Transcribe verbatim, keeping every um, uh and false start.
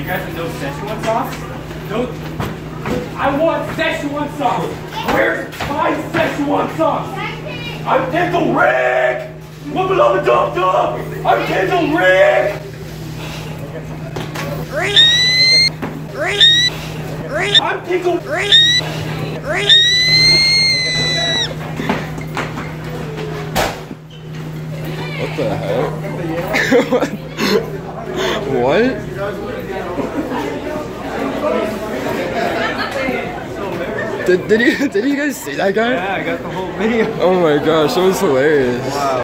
you guys have no Szechuan sauce? No. I want Szechuan sauce. Where's my Szechuan sauce? I'm Pickle Rick. One below the dump dump. I'm Pickle Rick. I'm Pickle Rick. What the heck? What? Did, did you did you guys see that guy? Yeah, I got the whole video. Oh my gosh, that was hilarious. Wow.